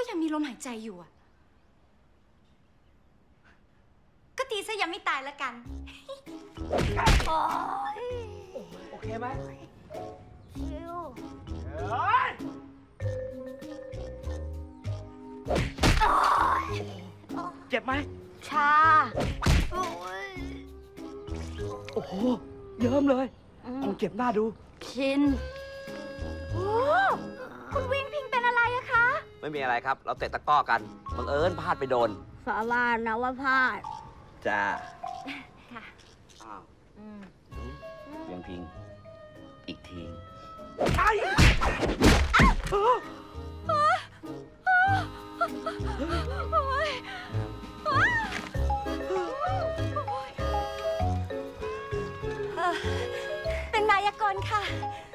ยังมีลมหายใจอยู่อ่ะก็ตีซะยังไม่ตายแล้วกันโอเคไหมชิวเจ็บไหมชาโอ้โหเยิ้มเลยคงเจ็บหน้าดูชินโอ้คุณวิ่งพิงเป็นอะไรอะคะไม่มีอะไรครับเราเตะตะก้อกันบังเอิญพลาดไปโดนสาบานนะว่าพลาดจ้าค่ะอ้าวเพียงพิงอีกทีเป็นมายากลค่ะ